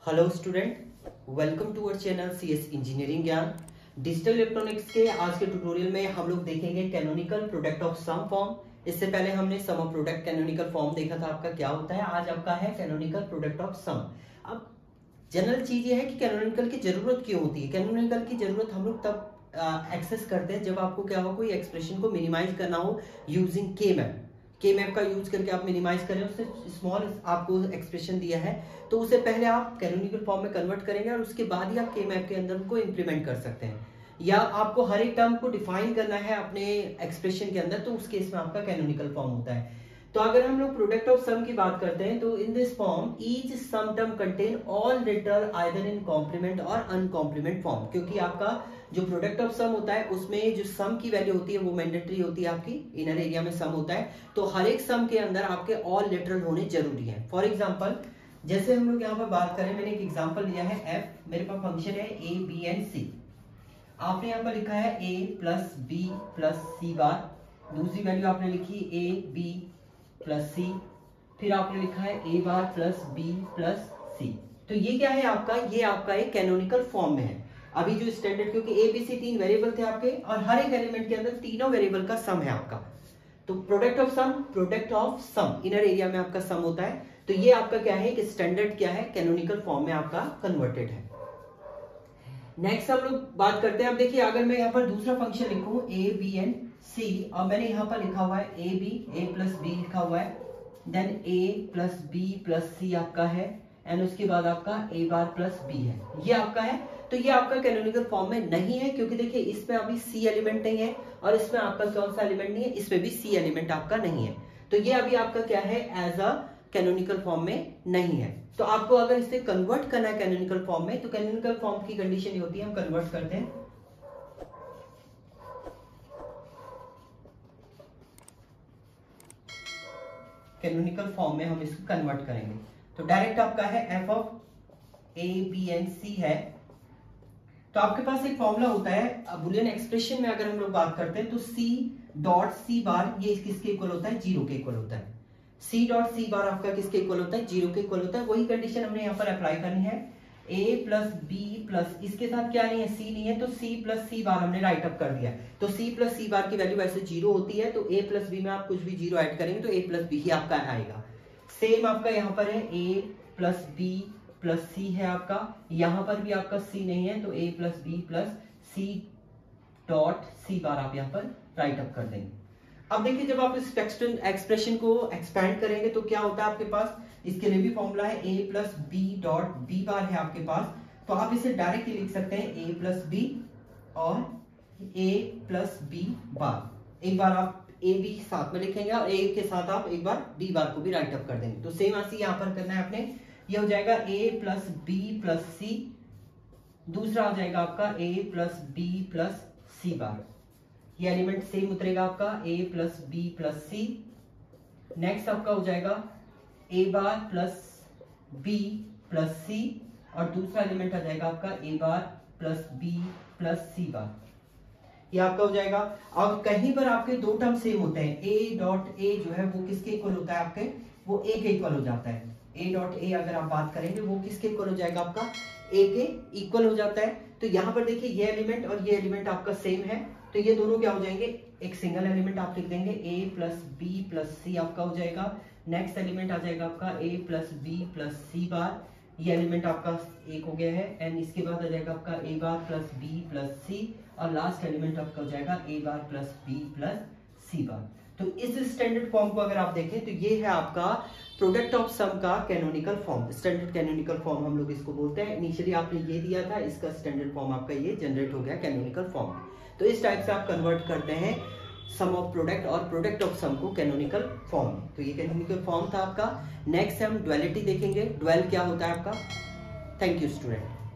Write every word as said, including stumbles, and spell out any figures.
Hello student, welcome to our channel C S engineering Gyan. Digital electronics के आज के tutorial में हम लोग देखेंगे canonical product of sum form. इससे पहले हमने sum of product canonical form देखा था, आपका क्या होता है। आज आपका है कैनोनिकल प्रोडक्ट ऑफ सम। अब जनरल चीज ये है कि कैनोनिकल की जरूरत क्यों होती है। कैनोनिकल की जरूरत हम लोग तब एक्सेस करते हैं जब आपको क्या हो, कोई एक्सप्रेशन को मिनिमाइज करना हो यूजिंग के मैप। के मैप का यूज करके आप मिनिमाइज करें, उससे स्मॉल आपको एक्सप्रेशन दिया है तो उसे पहले आप कैनोनिकल फॉर्म में कन्वर्ट करेंगे और उसके बाद ही आप के मैप के अंदर उनको इंप्लीमेंट कर सकते हैं। या आपको हर एक टर्म को डिफाइन करना है अपने एक्सप्रेशन के अंदर, तो उस केस में आपका कैनोनिकल फॉर्म होता है। तो अगर हम लोग प्रोडक्ट ऑफ सम की बात करते हैं तो in this form each sum term contain all literal either in complement और अनकॉम्प्लीमेंट फॉर्म। क्योंकि आपका जो प्रोडक्ट ऑफ सम होता है उसमें जो सम की वैल्यू होती है वो मैंडेटरी होती है, आपकी इनर एरिया में सम होता है। तो हर एक सम के अंदर आपके ऑल लिटरल होने जरूरी है। फॉर एग्जाम्पल जैसे हम लोग यहाँ पर बात करें, मैंने एक एग्जाम्पल लिया है एफ, मेरे पास फंक्शन है ए बी एंड सी। आपने यहाँ पर लिखा है A plus B plus C bar, दूसरी वैल्यू आपने लिखी ए बी प्लस सी, फिर आपने लिखा है A bar plus B plus C. तो ये क्या है आपका, ये आपका एक कैनोनिकल फॉर्म में है। अभी जो स्टैंडर्ड, क्योंकि ए बी सी तीन वेरिएबल थे आपके और हर एक एलिमेंट के अंदर तीनों वेरिएबल का सम है आपका। तो product of sum, product of sum inner area में आपका सम होता है। तो ये आपका क्या है कि स्टैंडर्ड क्या है, कैनोनिकल फॉर्म में आपका कन्वर्टेड है। नेक्स्ट हम लोग बात करते हैं। अब देखिए अगर मैं यहाँ पर दूसरा फंक्शन लिखूं ए बी एंड सी और मैंने यहाँ पर लिखा हुआ है A B, A plus B लिखा हुआ है, then A plus B plus C आपका है एंड उसके बाद आपका ए बार प्लस बी है, ये आपका है। तो ये आपका कैनोनिकल फॉर्म में नहीं है, क्योंकि देखिए इसमें अभी सी एलिमेंट नहीं है और इसमें आपका कौन सा एलिमेंट नहीं है, इसमें भी सी एलिमेंट आपका नहीं है। तो ये अभी आपका क्या है, एज अ कैनोनिकल फॉर्म में नहीं है। तो आपको अगर इसे कन्वर्ट करना है कैनोनिकल फॉर्म में, तो कैनोनिकल फॉर्म की कंडीशन ये होती है, हम कन्वर्ट करते हैं कैनोनिकल फॉर्म में, हम इसको कन्वर्ट करेंगे। तो डायरेक्ट आपका है F of A B and C है। तो आपके पास एक फॉर्मूला होता है बुलियन एक्सप्रेशन में, अगर हम लोग बात करते हैं तो सी डॉट सी बार ये किसके इक्वल होता है, जीरो के इक्वल होता है। सी डॉट सी बार आपका किसके इक्वल होता है, जीरो के इक्वल होता है। वही कंडीशन हमने यहाँ पर अप्लाई करनी है। ए प्लस बी प्लस, इसके साथ क्या नहीं है, सी नहीं है, तो सी प्लस सी बार हमने राइट अप कर दिया। तो सी प्लस सी बार की वैल्यू वैसे जीरो होती है, तो ए प्लस बी में आप कुछ भी जीरो ऐड करेंगे तो ए प्लस बी ही आपका आएगा। सेम आपका यहाँ पर है A plus B plus C है आपका, यहाँ पर भी आपका सी नहीं है, तो A plus B plus C dot C bar आप यहाँ पर राइट अप कर देंगे। अब देखिए जब आप इस टेक्स्ट एक्सप्रेशन को एक्सपैंड करेंगे तो क्या होता है आपके पास, इसके लिए भी फॉर्मूला है A plus B dot B bar है आपके पास। तो आप इसे डायरेक्टली लिख सकते हैं ए प्लस बी और ए प्लस बी बार। एक बार आप ए बी साथ में लिखेंगे और ए के साथ आप एक बार बी बार को भी राइट अप कर देंगे। तो सेम ऐसे यहाँ पर करना है आपने, ये हो जाएगा A plus B plus C, दूसरा हो जाएगा आपका A plus B plus C bar, ये एलिमेंट सेम उतरेगा आपका A plus B plus C. Next आपका हो जाएगा A bar plus B plus C और दूसरा एलिमेंट आ जाएगा आपका A bar plus B plus C bar, ये आपका हो जाएगा। अब कहीं पर आपके दो टर्म सेम होते हैं, ए डॉट ए जो है वो किसके इक्वल होता है आपके, वो ए के इक्वल हो जाता है। ए डॉट ए अगर आप बात करेंगे वो किसके इक्वल हो जाएगा, आपका ए के इक्वल हो जाता है। तो यहाँ पर देखिए ये एलिमेंट और ये एलिमेंट आपका सेम है, तो ये दोनों क्या हो जाएंगे, एक सिंगल एलिमेंट आप लिख देंगे, A plus B plus C आपका हो जाएगा। नेक्स्ट एलिमेंट आ जाएगा आपका A plus B plus C bar, ये एलिमेंट आपका एक हो गया है एंड इसके बाद आ जाएगा आपका A bar plus B plus C और लास्ट एलिमेंट आपका हो जाएगा A bar plus B plus C bar. तो इस स्टैंडर्ड फॉर्म को अगर आप देखें तो ये है आपका प्रोडक्ट ऑफ सम का canonical form, standard canonical form हम लोग इसको बोलते हैं। इनिशियली आपने ये दिया था, इसका स्टैंडर्ड फॉर्म आपका ये जनरेट हो गया कैनोनिकल फॉर्म। तो इस टाइप से आप कन्वर्ट करते हैं सम ऑफ प्रोडक्ट और प्रोडक्ट ऑफ सम को कैनोनिकल फॉर्म में। तो ये कैनोनिकल फॉर्म था आपका। नेक्स्ट हम ड्युअलिटी देखेंगे, ड्वेल क्या होता है आपका। Thank you student.